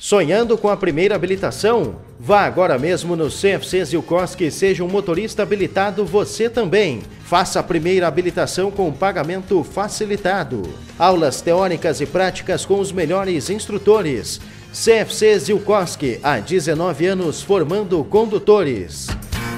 Sonhando com a primeira habilitação? Vá agora mesmo no CFC Zilkowski e seja um motorista habilitado você também. Faça a primeira habilitação com pagamento facilitado. Aulas teóricas e práticas com os melhores instrutores. CFC Zilkowski, há 19 anos formando condutores.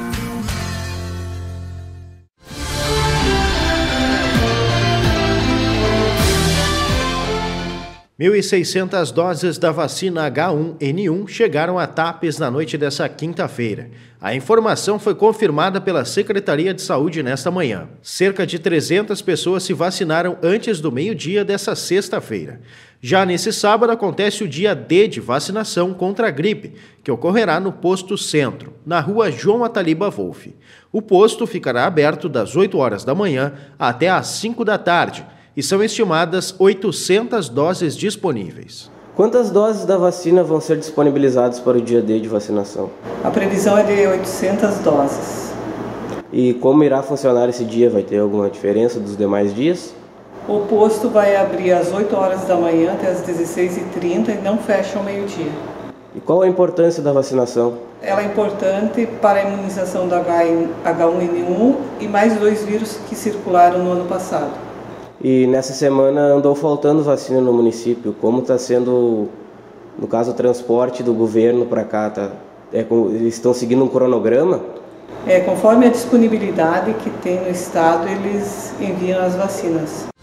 1.600 doses da vacina H1N1 chegaram a TAPES na noite dessa quinta-feira. A informação foi confirmada pela Secretaria de Saúde nesta manhã. Cerca de 300 pessoas se vacinaram antes do meio-dia dessa sexta-feira. Já nesse sábado acontece o dia D de vacinação contra a gripe, que ocorrerá no Posto Centro, na rua João Ataliba Wolff. O posto ficará aberto das 8 horas da manhã até às 5 da tarde. E são estimadas 800 doses disponíveis. Quantas doses da vacina vão ser disponibilizadas para o dia D de vacinação? A previsão é de 800 doses. E como irá funcionar esse dia? Vai ter alguma diferença dos demais dias? O posto vai abrir às 8 horas da manhã até às 16h30 e não fecha ao meio-dia. E qual a importância da vacinação? Ela é importante para a imunização do H1N1 e mais 2 vírus que circularam no ano passado. E nessa semana andou faltando vacina no município. Como está sendo, no caso, o transporte do governo para cá? Eles estão seguindo um cronograma? Conforme a disponibilidade que tem no estado, eles enviam as vacinas.